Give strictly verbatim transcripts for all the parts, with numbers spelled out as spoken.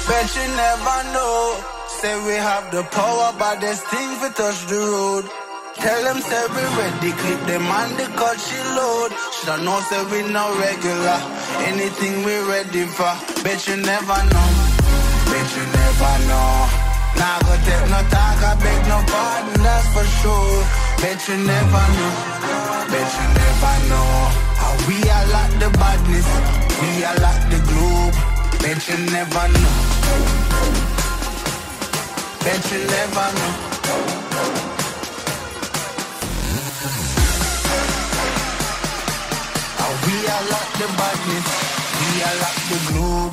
Bet you never know. Say we have the power, but there's things we touch the road. Tell them say we ready, clip them on the cut she load. Shoulda know say we no regular, anything we ready for. Bet you never know, bet you never know. Nah go take no talk, I beg no pardon, that's for sure. Bet you never know, bet you never know. How we are like the badness, we are like the globe. Bet you never know, bet you never know. We are like the badness, we are like the globe.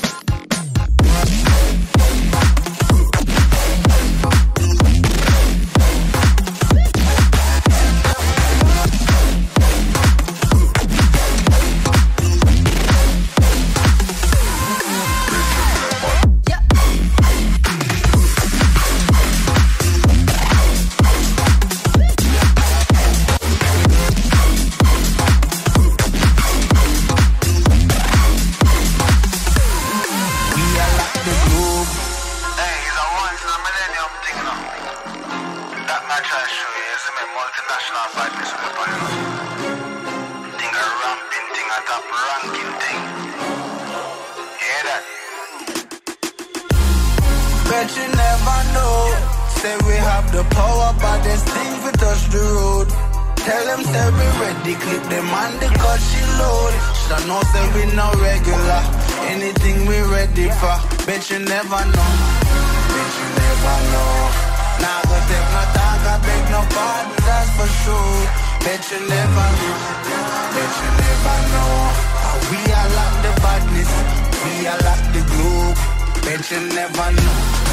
Bet you never know. Say we have the power, but there's things we touch the road. Tell them say we ready, clip them on the cut she load. Shoulda know say we no regular, anything we ready for. Bet you never know, bet you never know. Nah go take no talk, I beg no pardon, that's for sure. Bet you never know, bet you never know. How we are like the badness, we are like the globe. Bet you never know,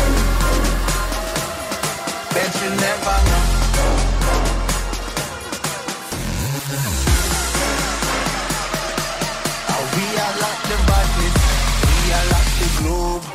bet you never know. How we are like the badness, we are like the globe.